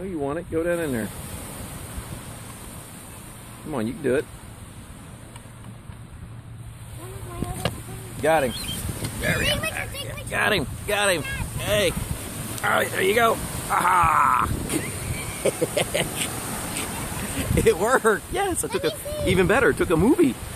know you want it. Go down in there. Come on, you can do it. Got him. Got him. Got him. Hey. All right, there you go. Aha! It worked. Yes, I took even better. Took a movie.